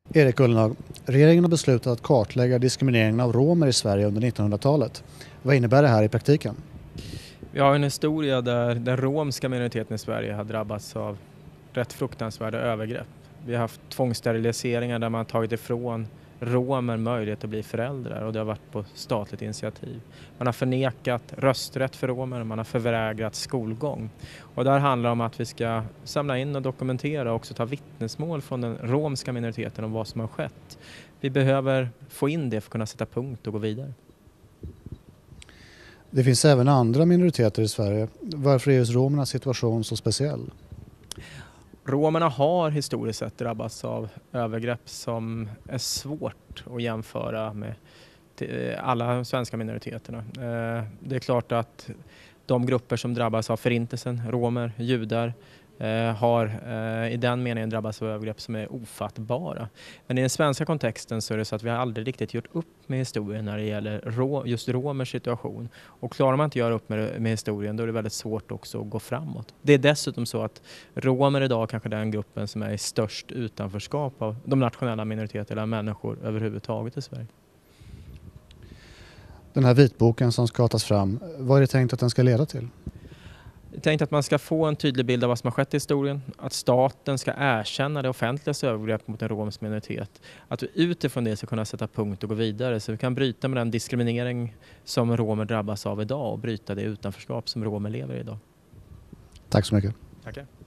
Erik Ullenhag, regeringen har beslutat att kartlägga diskrimineringen av romer i Sverige under 1900-talet. Vad innebär det här i praktiken? Vi har en historia där den romska minoriteten i Sverige har drabbats av rätt fruktansvärda övergrepp. Vi har haft tvångssteriliseringar där man har tagit ifrån romer möjlighet att bli föräldrar, och det har varit på statligt initiativ. Man har förnekat rösträtt för romer, man har förvägrat skolgång. Och där handlar det om att vi ska samla in och dokumentera och också ta vittnesmål från den romska minoriteten om vad som har skett. Vi behöver få in det för att kunna sätta punkt och gå vidare. Det finns även andra minoriteter i Sverige. Varför är just romernas situation så speciell? Romerna har historiskt sett drabbats av övergrepp som är svårt att jämföra med alla svenska minoriteterna. Det är klart att de grupper som drabbas av förintelsen, romer, judar, har i den meningen drabbats av övergrepp som är ofattbara. Men i den svenska kontexten så är det så att vi har aldrig riktigt gjort upp med historien när det gäller just romers situation. Och klarar man inte att göra upp med historien, då är det väldigt svårt också att gå framåt. Det är dessutom så att romer idag kanske är den gruppen som är i störst utanförskap av de nationella minoriteterna, människor överhuvudtaget i Sverige. Den här vitboken som ska tas fram, vad är det tänkt att den ska leda till? Jag tänkte att man ska få en tydlig bild av vad som har skett i historien. Att staten ska erkänna det offentligas övergrepp mot en romsk minoritet. Att vi utifrån det ska kunna sätta punkt och gå vidare. Så vi kan bryta med den diskriminering som romer drabbas av idag och bryta det utanförskap som romer lever i idag. Tack så mycket. Tackar.